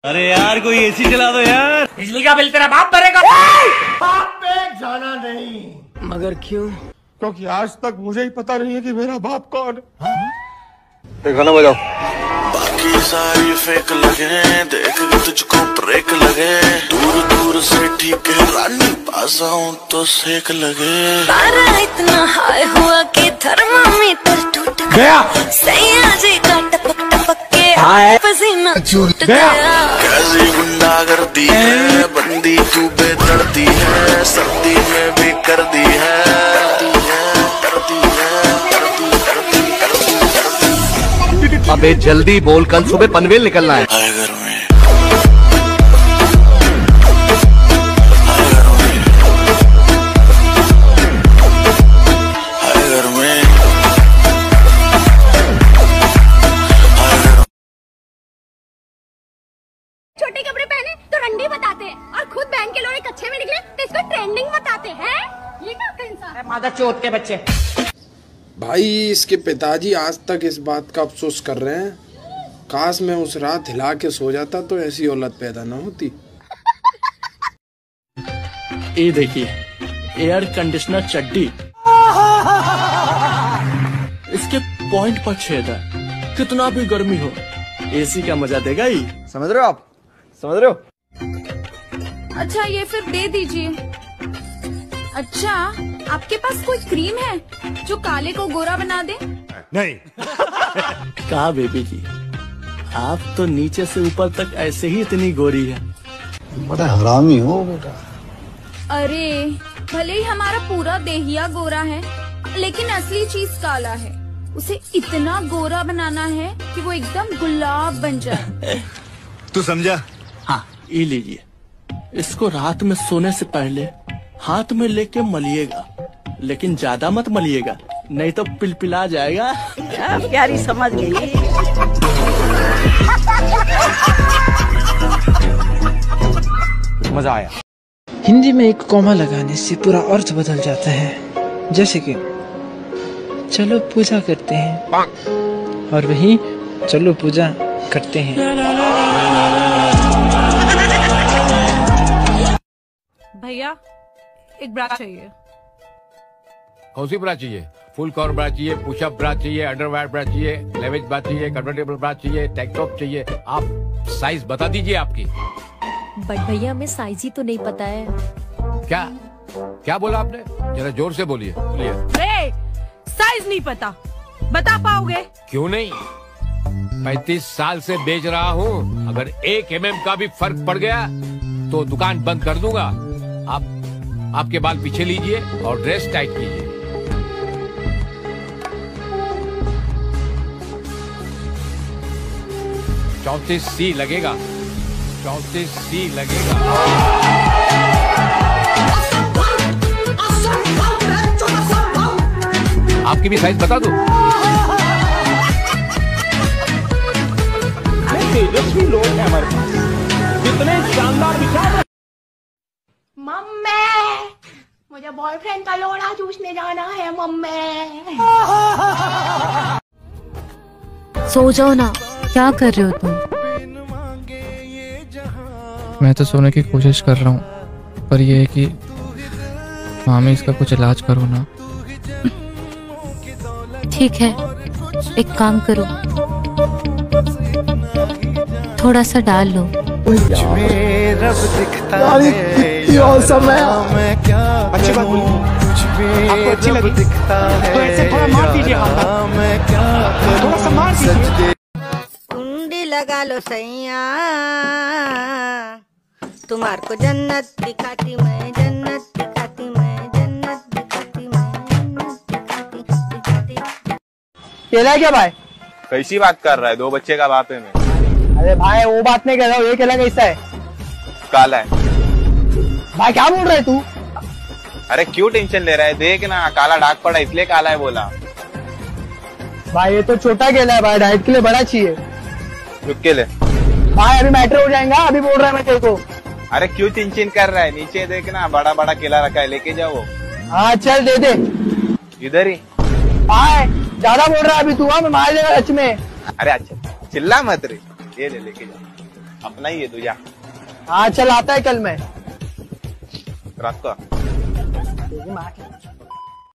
अरे यार कोई एसी चला दो यार। बिजली का बिल तेरा बाप भरेगा। बाप पे जाना नहीं। मगर क्यों? क्योंकि आज तक मुझे ही पता नहीं है कि मेरा बाप कौन है। गाना बजाओ। बाकी सारी फेक लगे, देख के तुझको ब्रेक लगे, दूर दूर से ठीक है रानी, पास आऊं तो सेक लगे। पारा इतना हाई हुआ कि थर्मामीटर टूट गया, सैया जी का टपक टपक के पसीना छूट गया। कैसी गुंडागर्दी है, बंदी तू बेदर्दी है, सर्दी में भी कर दी है, अबे जल्दी बोल, कल सुबह पनवेल निकलना है। घर में छोटे कपड़े पहने तो रंडी बताते हैं और खुद बैंक के लोड़े कच्चे में निकले तो इसको ट्रेंडिंग बताते हैं। ये क्या इंसान है? मादा चोट के बच्चे। भाई इसके पिताजी आज तक इस बात का अफसोस कर रहे हैं, काश मैं उस रात हिला के सो जाता तो ऐसी औलत पैदा ना होती। ये देखिए एयर कंडीशनर चड्डी, इसके पॉइंट पर छेद है, कितना भी गर्मी हो एसी का मजा देगा ही। समझ रहे हो आप? समझ रहे हो? अच्छा ये फिर दे दीजिए। अच्छा आपके पास कोई क्रीम है जो काले को गोरा बना दे? नहीं। कहा बेबी जी, आप तो नीचे से ऊपर तक ऐसे ही इतनी गोरी है। बड़ा हरामी हो बेटा। अरे भले ही हमारा पूरा देहिया गोरा है, लेकिन असली चीज काला है। उसे इतना गोरा बनाना है कि वो एकदम गुलाब बन जाए। तू समझा? हाँ ये लीजिए, इसको रात में सोने से पहले हाथ में लेके मलिएगा, लेकिन ज्यादा मत मलिएगा नहीं तो पिलपिला जाएगा। प्यारी समझ गई। मजा आया। हिंदी में एक कॉमा लगाने से पूरा अर्थ बदल जाता है। जैसे कि चलो पूजा करते हैं, और वही चलो पूजा करते हैं। भैया एक ब्रा चाहिए। कौन सी ब्रा चाहिए? फुल कवर ब्रा चाहिए, पुशअप ब्रा चाहिए, अंडरवायर ब्रा चाहिए, लेवेज ब्रा चाहिए, कन्वर्टेबल ब्रा चाहिए, टैंक टॉप चाहिए? आप साइज बता दीजिए आपकी। बट भैया हमें साइज ही तो नहीं पता है। क्या क्या बोला आपने? जरा जोर से बोलिए। साइज नहीं पता, बता पाओगे? क्यों नहीं, 35 साल से बेच रहा हूँ। अगर 1 mm का भी फर्क पड़ गया तो दुकान बंद कर दूंगा। आपके बाल पीछे लीजिए और ड्रेस टाइट कीजिए। सी लगेगा, 34C लगेगा। आपकी भी साइज बता दो। तेजस्वी लोग हैं हमारे पास, कितने शानदार विचार। मम्मी मुझे बॉयफ्रेंड का लोड़ा चूसने जाना है। मम्मी सो जाओ ना, क्या कर रहे हो तुम? मैं तो सोने की कोशिश कर रहा हूँ, पर ये है कि मामी इसका कुछ इलाज करो ना। ठीक है, एक काम करो, थोड़ा सा डाल लो। रब दिखता है, मैं क्या करूं, आपको अच्छी लगी दिखता है, तो ऐसे थोड़ा मार दीजिए हाथ, मैं क्या करूं, थोड़ा सा मार दीजिए। कुंडी लगा लो सैया, तुम्हार को जन्नत दिखाती मैं, जन्नत दिखाती मैं, जन्नत दिखाती मैं, जन्नत दिखाती। केला है क्या भाई? कैसी बात कर रहा है? 2 बच्चे का बाप है मैं। अरे भाई वो बात नहीं कर रहा हूँ, ये केला कैसा है? काला है। भाई क्या बोल रहा है तू? अरे क्यों टेंशन ले रहा है? देख ना, काला दाग पड़ा इसलिए काला है बोला। भाई ये तो छोटा केला है भाई, डाइट के लिए बड़ा चाहिए। रुक के ले भाई, अभी मैटर हो जाएगा, अभी बोल रहा है मैं तेरे को। अरे क्यों टेंशन कर रहा है? नीचे देखना, बड़ा बड़ा केला रखा है, लेके जाओ। हाँ चल दे दे। इधर ही। भाई ज्यादा बोल रहा है अभी तू, मैं मार लेगा सच में। अरे अच्छा चिल्ला मत रे, ये ले लेके जाओ। अपना ही है तू, जा हाँ चल आता है कल मैं रात को। तेरी माँ की।